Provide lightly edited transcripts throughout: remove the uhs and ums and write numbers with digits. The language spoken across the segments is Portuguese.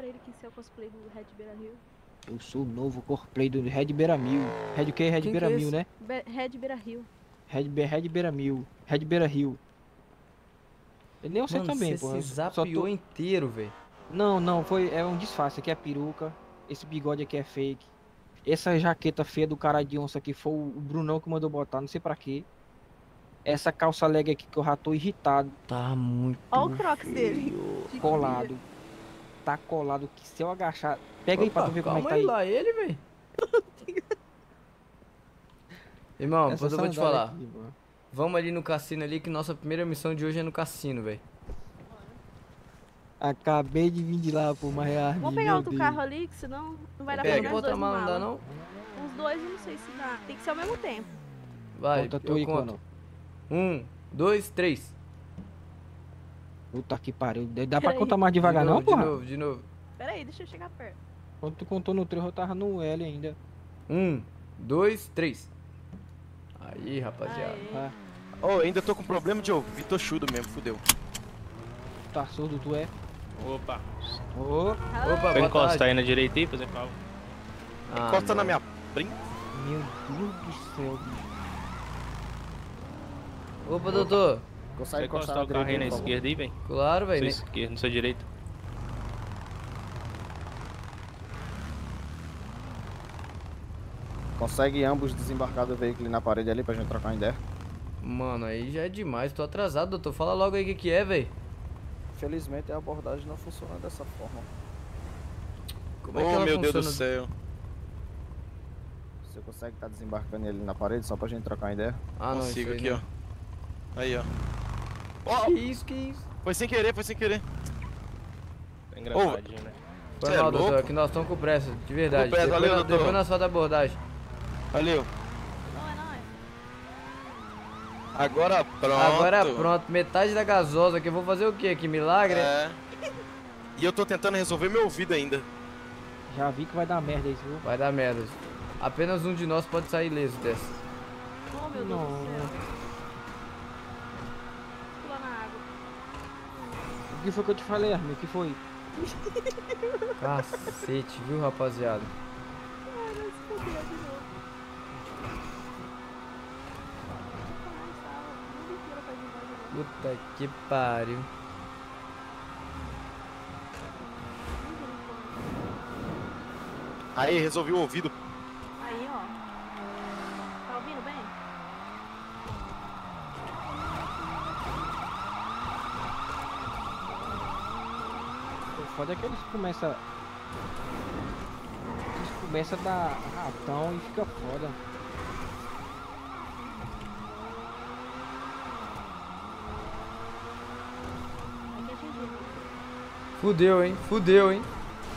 pra ele que esse é o cosplay do Red Beira Rio. Eu sou o novo cosplay do Red Beira Mil. Red o quê? Red Quem Beira que é Mil, esse? né? Red Beira Rio. Red Beira Mil. Red Beira Rio. Nem você Mano, também, você porra. se Eu só zapiou tô... inteiro, velho. Não, é um disfarce. Aqui é peruca. Esse bigode aqui é fake. Essa jaqueta feia do cara de onça aqui foi o Brunão que mandou botar, não sei pra quê. Essa calça leg aqui que eu já tô irritado, Tá muito Ó o Crocs dele. feio. De colado. Tá colado que se eu agachar. Pega aí pra Opa, tu ver como é que calma tá aí aí. lá, ele, velho. Irmão, Essa depois eu vou te sandália falar. aqui, mano. Vamos ali no cassino ali, que nossa primeira missão de hoje é no cassino, velho. Acabei de vir de lá, pô, mas Vamos pegar outro carro ali, que senão não vai dar pra Pega, jogar os dois no porta-mala não dá mala. não? Os dois eu não sei se dá. Tem que ser ao mesmo tempo. Vai, Conta tu eu aí, conto. Cono. 1, 2, 3. Puta que pariu. Dá pra Peraí. contar mais devagar de não, novo, porra? de novo. Pera aí, deixa eu chegar perto. Quando tu contou no 3, eu tava no L ainda. 1, 2, 3. Aí, rapaziada. Aê. Ah, Oh, ainda tô com problema de ouvir, tô chudo mesmo, fudeu. tá surdo, tu é? Opa. Ô, Opa, Vou boa encostar tarde. aí na direita aí, fazer pau. Ah, Encosta na não. minha prima. meu Deus do céu, bicho. Opa, doutor. Você Consegue encostar o carro aí na por favor? esquerda aí, velho. Claro, velho. Sua esquerda, na sua direita. Consegue ambos desembarcar do veículo na parede ali pra gente trocar uma ideia? Mano, aí já é demais. Tô atrasado, doutor. Fala logo aí o que é, velho. Infelizmente a abordagem não funciona dessa forma. Como é que Oh, ela meu Deus do funciona? céu. Você consegue estar desembarcando ele na parede só pra gente trocar uma ideia? Ah, não, Consigo isso aí aqui, não. ó. Aí, ó. Que Ó, isso, que isso? foi sem querer, foi sem querer. Tá engraçadinho, né? Foi Cê é mal, doutor. louco? É que nós estamos com pressa, de verdade. Com pressa, depois, valeu, nós- doutor. depois nós fazemos a abordagem. Valeu. Não é, não é. Agora pronto. Agora pronto, metade da gasosa que eu vou fazer o quê? Que milagre? É. E eu tô tentando resolver meu ouvido ainda. Já vi que vai dar merda isso, viu? Vai dar merda. Apenas um de nós pode sair ileso dessa. Oh, meu Deus Não. do céu. Pula na água. O que foi que eu te falei, Armin? O que foi? Cacete, viu, rapaziada? Ai, não se fodeu de novo. Ai, sal. Não mentira pra gente mais agora. Puta que pariu. Aí, resolvi o ouvido. Aí, ó. Tá ouvindo bem? O foda é que eles começam. Eles começam a dar ratão e fica foda. Aí que atingiu. Fudeu, hein? Fudeu, hein?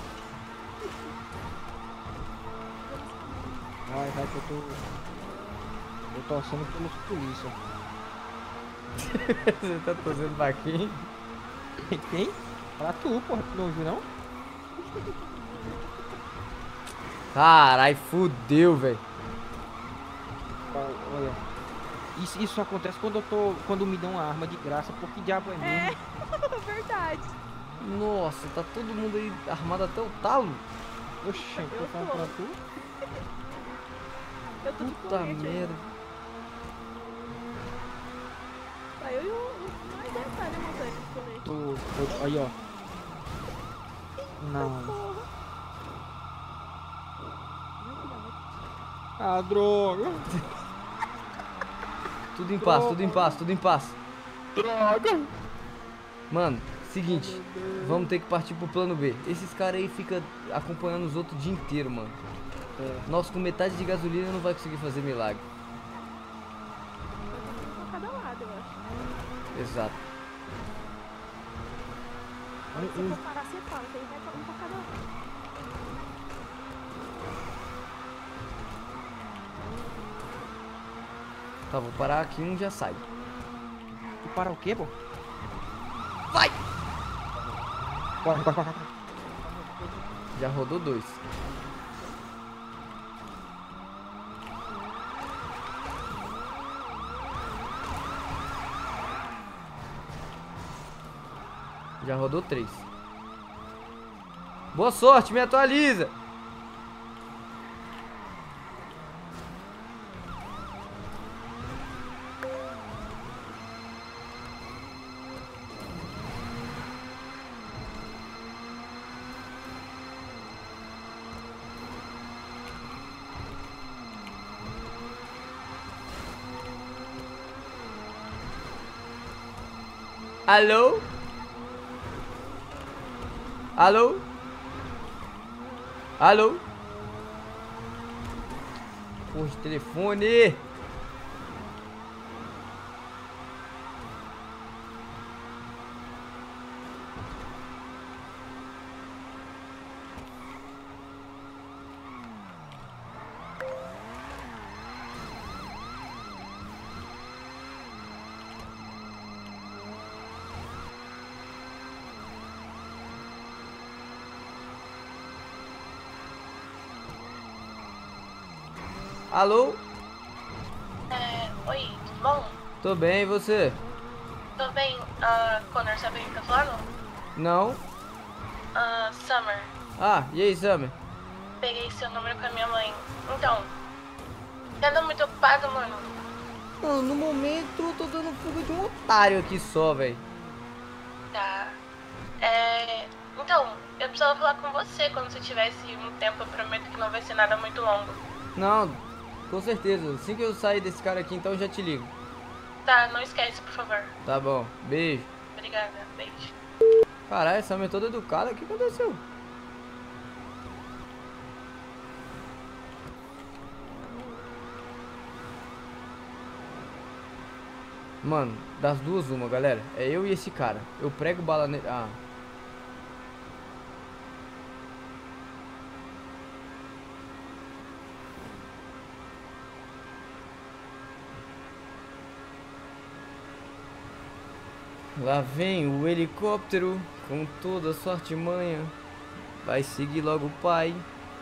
Vai que eu tô torcendo pelos polícia. Você tá torcendo pra quem? Quem? Pra tu, porra. Tu não ouviu, não? Carai, fudeu, velho. Olha. Isso acontece quando me dão uma arma de graça. Por que diabo é mesmo? Verdade. Nossa, tá todo mundo aí armado até o talo. Oxi, tô falando pra tu. Eu tô de Puta colete aí. merda. Tá eu e o mais detalhe, né, montante de colete. Aí, ó. Não. Porra. Ah, droga. Tudo em paz, tudo em paz, tudo em paz. Droga. Mano, seguinte, vamos ter que partir pro plano B. Esses caras aí ficam acompanhando os outros o dia inteiro, mano. Nós com metade de gasolina não vai conseguir fazer milagre. Pra cada lado, eu acho. Exato. Se eu for parar, você fala, que aí vai um pra cada lado. Tá, vou parar aqui e um já sai. Tu para o quê, pô? Vai! Bora. Já rodou 2. Já rodou 3. Boa sorte, me atualiza. Alô? Alô? Alô? Porra de telefone. Alô? Oi, tudo bom? Tô bem, e você? Tô bem. Connor, sabe quem tá falando? Não? Summer. Ah, e aí, Summer? Peguei seu número com a minha mãe. Então, você anda muito ocupado, mano? Mano, no momento eu tô dando fuga de um otário aqui só, velho. Tá. Então, eu precisava falar com você quando você tivesse um tempo. Eu prometo que não vai ser nada muito longo. Não, com certeza. Assim que eu sair desse cara aqui, então eu já te ligo. Tá, não esquece, por favor. Tá bom, beijo. Obrigada, beijo. Caralho, essa mulher toda educada, o que aconteceu? Mano, das duas uma, galera. É eu e esse cara. Eu prego bala nele. Ah. Lá vem o helicóptero com toda a sua artimanha. Vai seguir logo o pai.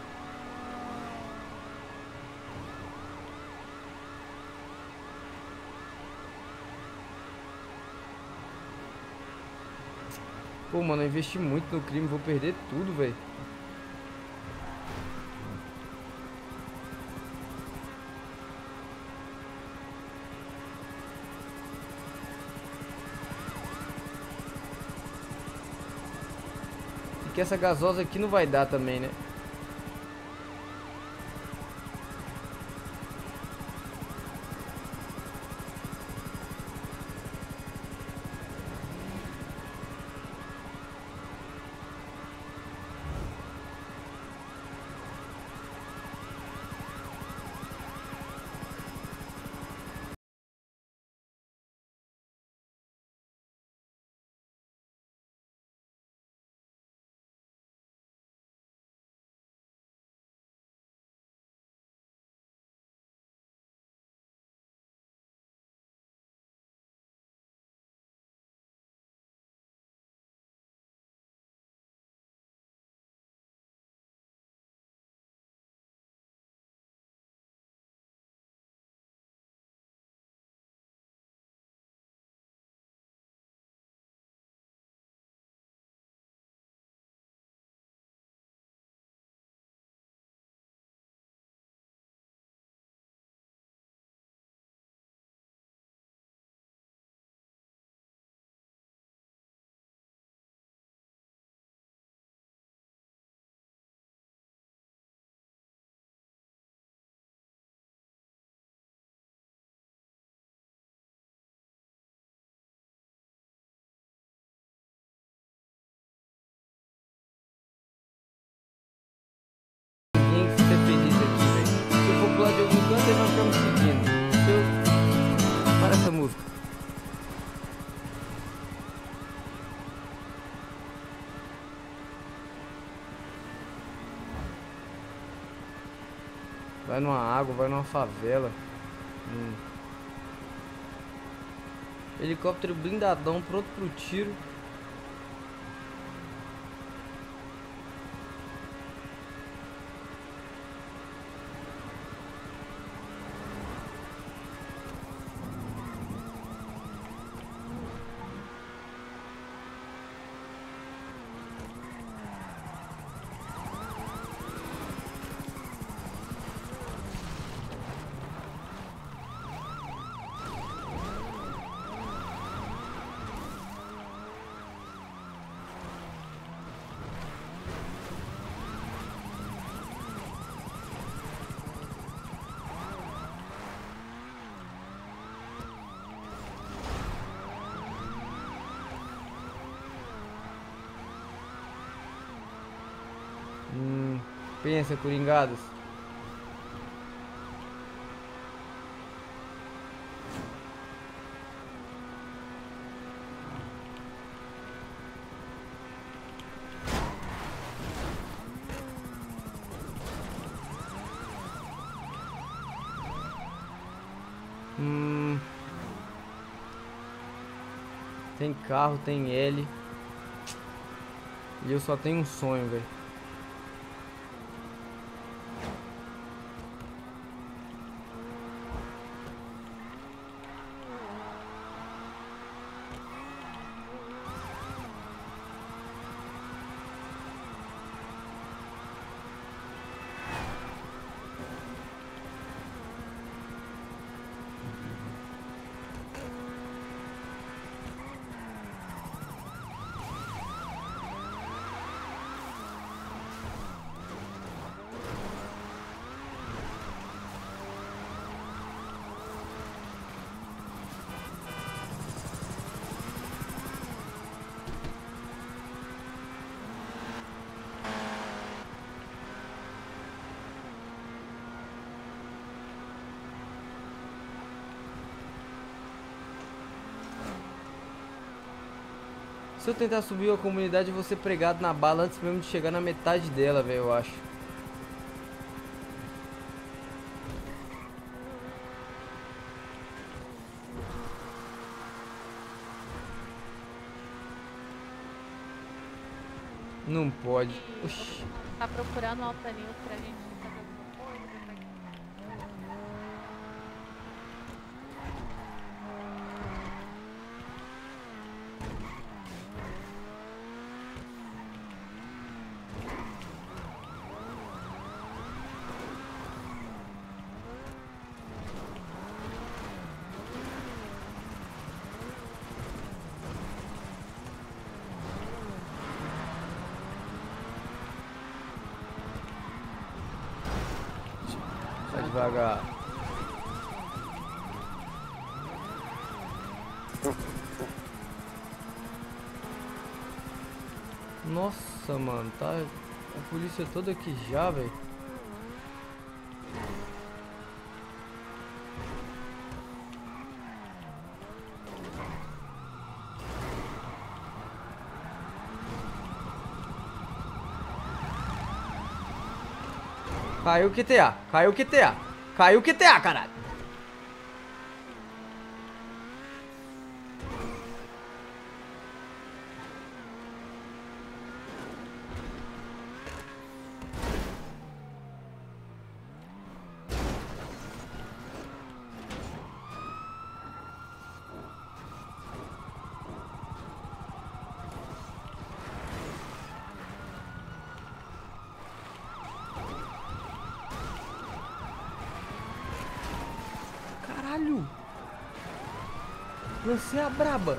Pô, mano, eu investi muito no crime, vou perder tudo, velho. E que essa gasosa aqui não vai dar também, né? Ninguém que ser feliz aqui, velho. Se eu for pular de algum canto, ele vai ficar me seguindo. Se eu... Para essa música. Vai numa água, vai numa favela. Helicóptero blindadão, pronto pro tiro. Pensa, coringados. Tem carro, tem L. E eu só tenho um sonho, velho. Se eu tentar subir a comunidade, eu vou ser pregado na bala antes mesmo de chegar na metade dela, velho, eu acho. Não pode. Oxi. Tá procurando o Alta News pra gente fazer alguma coisa? Vai devagar. Nossa, mano, tá a polícia toda aqui já, velho. Caiu o QTA, caiu o QTA, caiu o QTA, caralho. Caralho! Lancei a braba!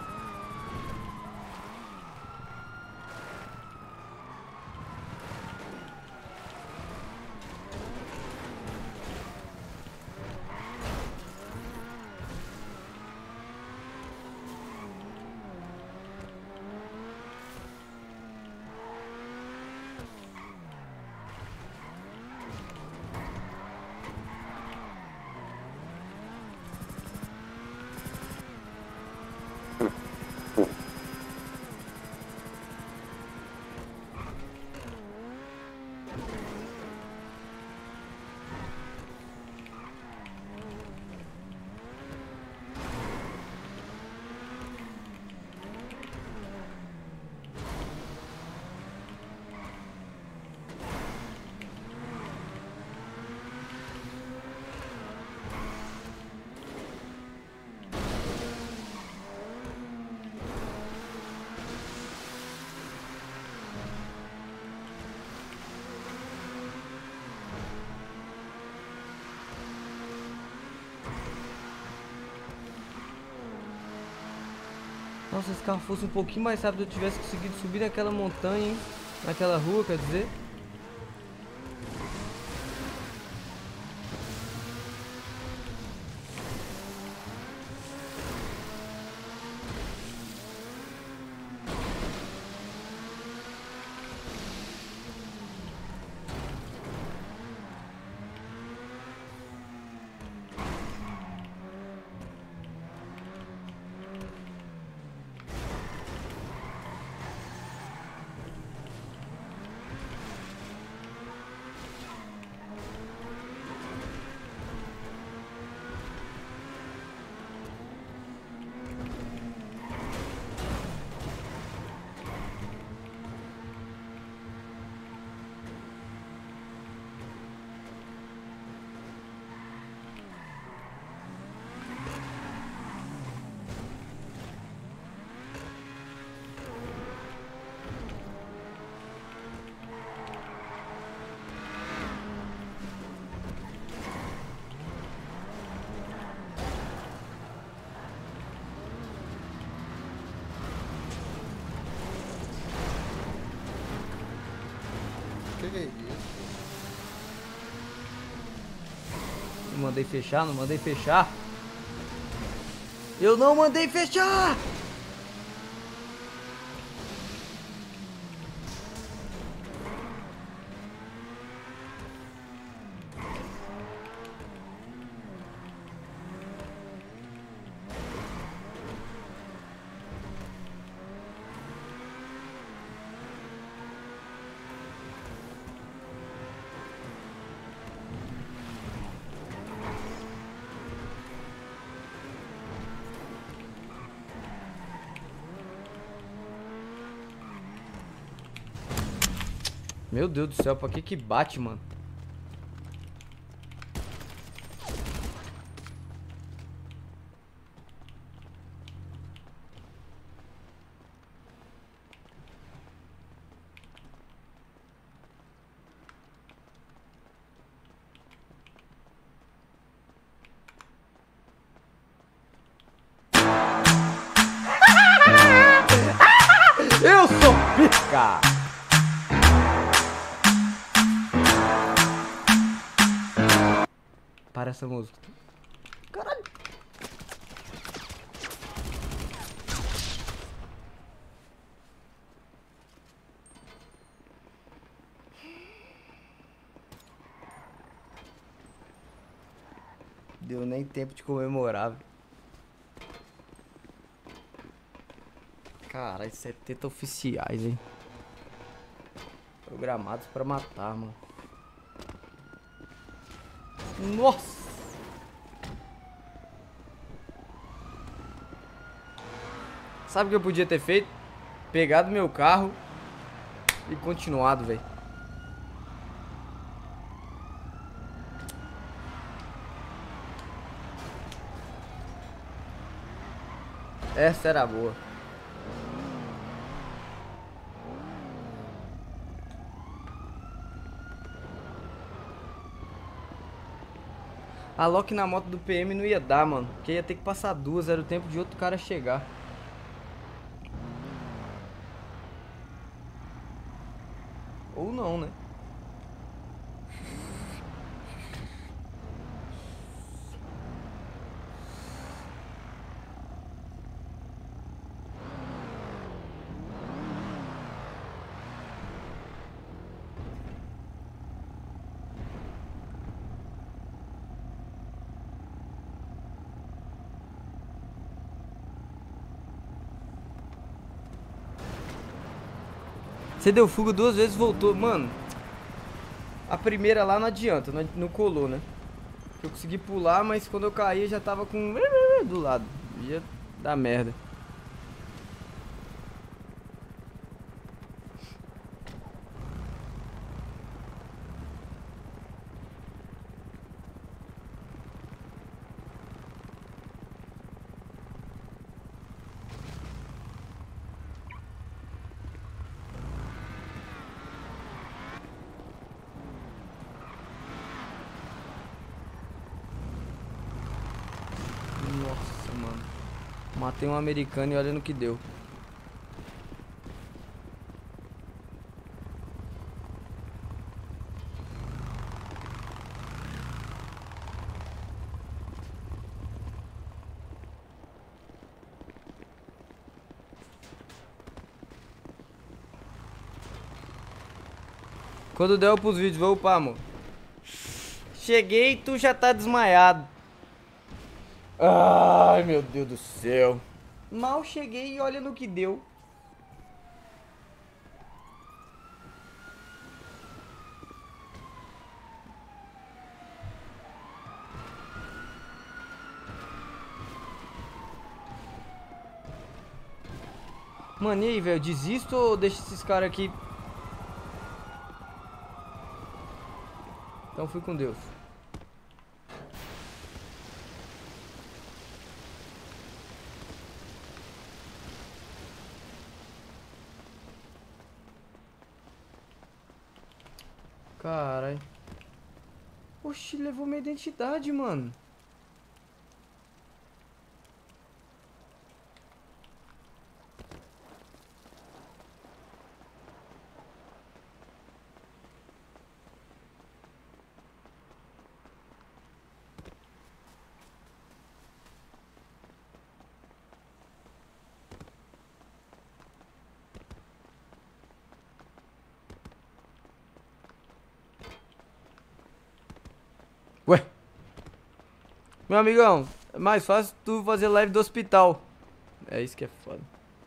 Nossa, se esse carro fosse um pouquinho mais rápido, eu tivesse conseguido subir naquela montanha, hein? Naquela rua, quer dizer. Que é isso? Não mandei fechar, não mandei fechar. Eu não mandei fechar! Meu Deus do céu, pra que bate, mano? Eu sou pica! Para essa música. Caralho. Deu nem tempo de comemorar. Caralho, 70 oficiais, hein? Programados pra matar, mano. Nossa! Sabe o que eu podia ter feito? Pegado meu carro e continuado, velho. Essa era boa. A lock na moto do PM não ia dar, mano. Porque ia ter que passar duas, era o tempo de outro cara chegar. Ou não, né? Você deu fuga duas vezes, voltou. Mano, a primeira lá não adianta, não colou, né? Eu consegui pular, mas quando eu caí já tava com... do lado. Ia dar merda. Nossa, mano. Matei um americano e olha no que deu. Quando der eu pros vídeos, vou upar, amor. Cheguei e tu já tá desmaiado. Ai, meu Deus do céu. Mal cheguei e olha no que deu. Mano, e aí, velho? Desisto ou deixa esses caras aqui? Então fui com Deus. Caralho. Oxi, levou minha identidade, mano. Meu amigão, é mais fácil tu fazer live do hospital. É isso que é foda.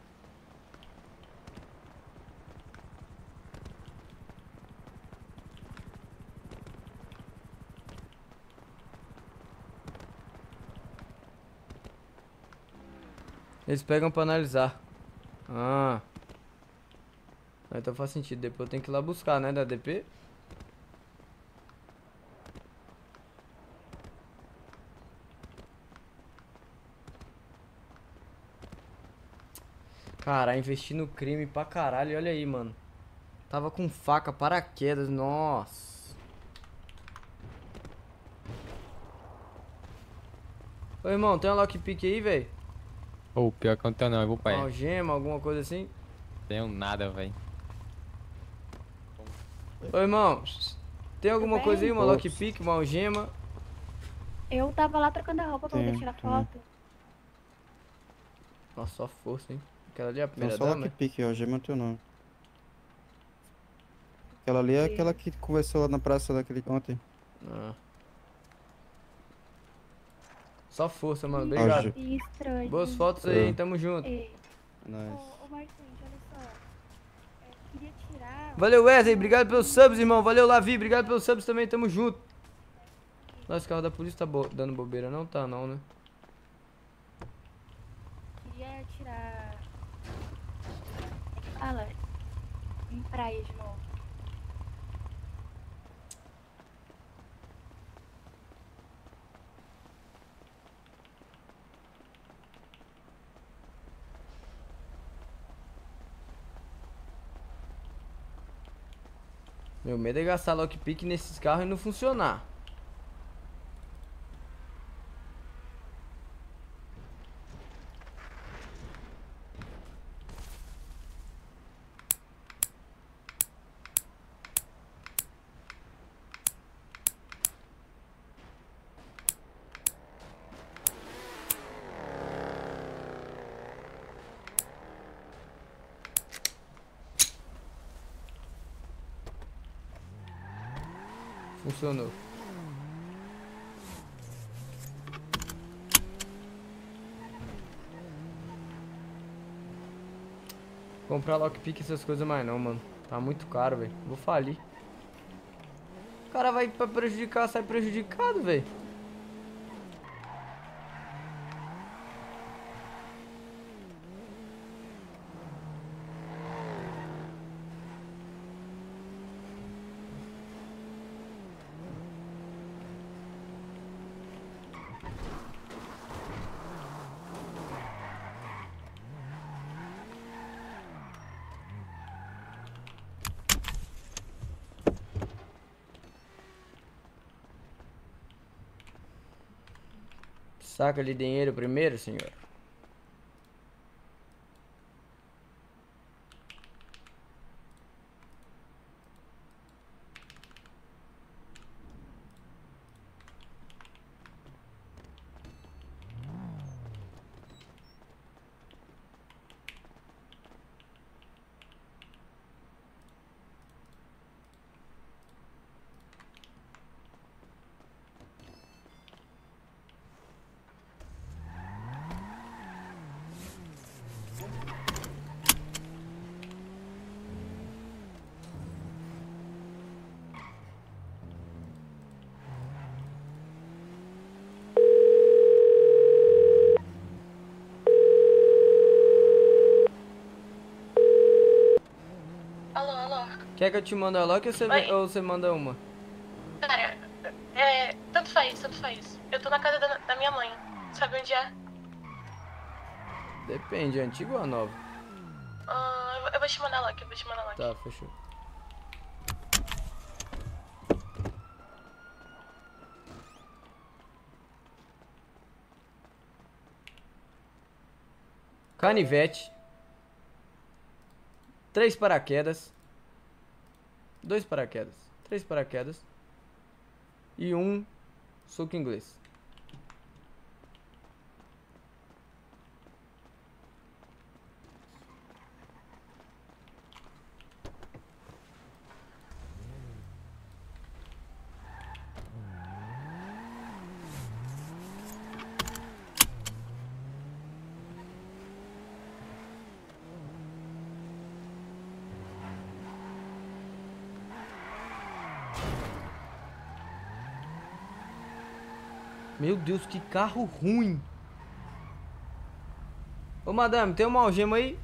Eles pegam pra analisar. Ah. Então faz sentido. Depois eu tenho que ir lá buscar, né? Da DP. Cara, investi no crime pra caralho. Olha aí, mano. Tava com faca, paraquedas. Nossa. Ô, irmão, tem uma lockpick aí, velho? Ô, pior que eu não tenho não, eu vou pra Uma ele. algema, alguma coisa assim? Tenho nada, velho. Ô, irmão, tem alguma bem? coisa aí? Uma Ops. lockpick, uma algema? Eu tava lá trocando a roupa pra poder Tem, tirar tem. foto. Nossa, só força, hein? Aquela ali é a Não, primeira só dama? lockpick, ó, gema teu não. Aquela ali é aquela que conversou lá na praça daquele ontem. Ah. Só força, mano. Obrigado. Alge- Estranho. Boas fotos aí, hein? Tamo junto. Ei, Nice. ô Martins, olha só. Queria tirar. Valeu, Wesley. Obrigado pelos subs, irmão. Valeu, Lavi. Obrigado pelos subs também. Tamo junto. Nossa, o carro da polícia tá dando bobeira. Não tá, não, né? Queria tirar. Fala. Em praia de novo. Meu medo é gastar lockpick nesses carros e não funcionar. Funcionou. Comprar lockpick essas coisas mais não, mano. Tá muito caro, velho. Vou falir. O cara vai pra prejudicar, sai prejudicado, velho. Saca ali dinheiro primeiro, senhor. Alô, alô. Quer que eu te mande a lock Oi. ou você manda uma? Cara, tanto faz, tanto faz. Eu tô na casa da minha mãe. Sabe onde é? Depende, é antiga ou a nova? Eu vou te mandar lá, eu vou te mandar lá. Tá, fechou. Canivete. 3 paraquedas. 2 paraquedas. 3 paraquedas. E um soco inglês. Meu Deus, que carro ruim. Ô, madame, tem uma algema aí?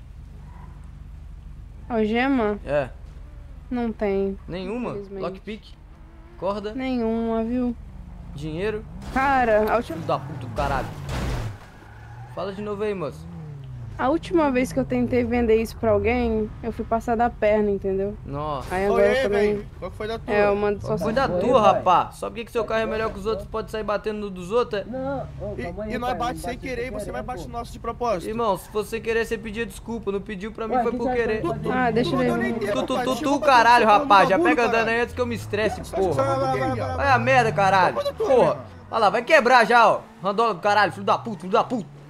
Algema? É. Não tem. Nenhuma? Infelizmente. Lockpick? Corda? Nenhuma, viu? Dinheiro? Cara, Filho da puta do caralho. Fala de novo aí, moço. a última vez que eu tentei vender isso pra alguém, eu fui passar da perna, entendeu? Nossa. Aí agora eu também... velho. Qual que foi da tua? É, eu mando só... Cuida da tua, rapá. Só porque que seu carro é melhor que os outros, pode sair batendo no dos outros? E nós bate sem querer e você vai bater no nosso de propósito. Irmão, se você querer, você pedia desculpa. Não pediu pra mim, foi por querer. Ah, deixa ele... Tu, caralho, rapaz. Já pega andando aí antes que eu me estresse, porra. Vai a merda, caralho. Porra. Olha lá, vai quebrar já, ó. Randola do caralho, filho da puta, filho da puta.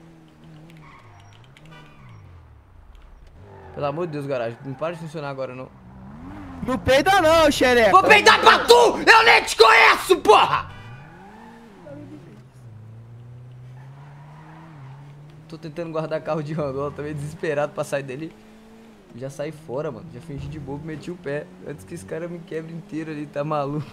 Pelo amor de Deus, garagem. Não para de funcionar agora, não. Não peida não, xereca. Vou peidar pra tu! Eu nem te conheço, porra! Tô tentando guardar carro de randola, tô meio desesperado pra sair dele. Já saí fora, mano. Já fingi de bobo, meti o pé. Antes que esse cara me quebre inteiro ali, tá maluco.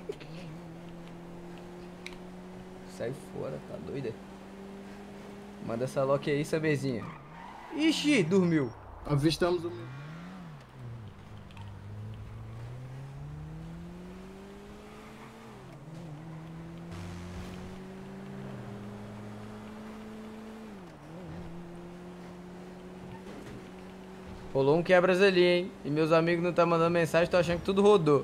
Sai fora, tá doida? Manda essa lock aí, Sabezinha. Ixi, dormiu. Avistamos o... Rolou um quebras ali, hein? E meus amigos não tá mandando mensagem, tô achando que tudo rodou.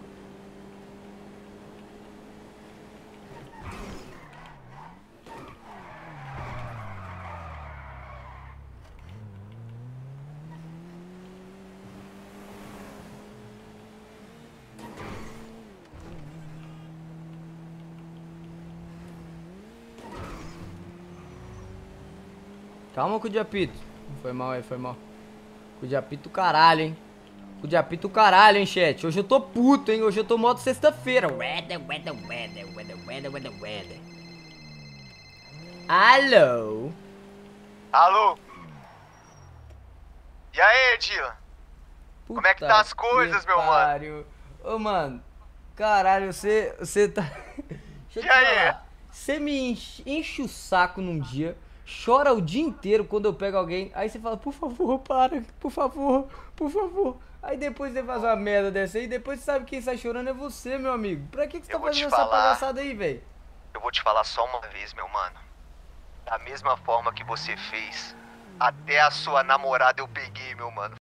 Calma com o diapito. Foi mal aí, foi mal. Com o diapito caralho, hein? Com o diapito caralho, hein, chat? Hoje eu tô puto, hein? Hoje eu tô modo sexta-feira. Weather. Alô? Alô? E aí, Dylan? Como é que tá as coisas, meu mano? Ô, mano. Caralho, você tá... Deixa eu te falar. Você me enche o saco num dia... Chora o dia inteiro quando eu pego alguém. Aí você fala, por favor, para, por favor, por favor. Aí depois você faz uma merda dessa aí. E depois você sabe que quem sai chorando é você, meu amigo. Pra que você tá fazendo essa palhaçada aí, velho? Eu vou te falar só uma vez, meu mano. Da mesma forma que você fez, até a sua namorada eu peguei, meu mano.